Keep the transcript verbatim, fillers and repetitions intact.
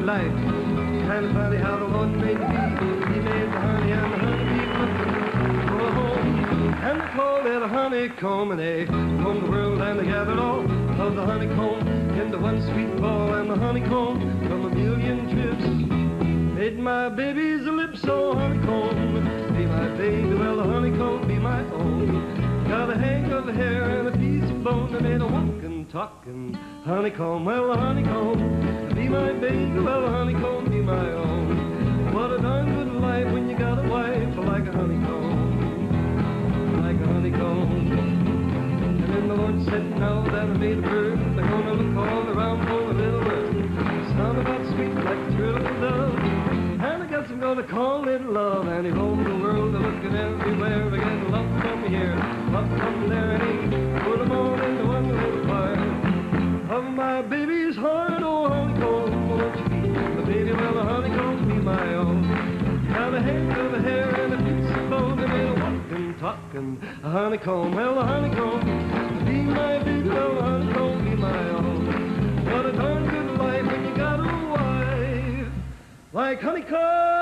life. Kind of funny how the Lord made the bee. He made the honey and the honeybee looking for a home. And they called it a honeycomb, and they combed the world and they gathered all of the honeycomb into one sweet ball. And the honeycomb from a million trips made my baby's lips so honeycomb. Be my baby, well the honeycomb be my own. Got a hang of hair and a piece of bone that made a walking, talking honeycomb. Well the honeycomb be my baby, well the honeycomb be my own. What a darn good life when you got a wife like a honeycomb, like a honeycomb. And then the Lord said, now that I made a bird, they're gonna look all around for a little bird. Sound about sweet like a turtle dove. And I guess I'm gonna call it love. And he roamed the world looking everywhere, again love from here, love from there, and he put them all into one little part of my baby's heart. Oh honeycomb, won't you be the baby? Well the honeycomb be my own. Got a hang of hair and a piece of bone that made a walking, talking a honeycomb. Well the honeycomb be my baby, well the honeycomb be my own. What a darn good life when you got a wife like honeycomb.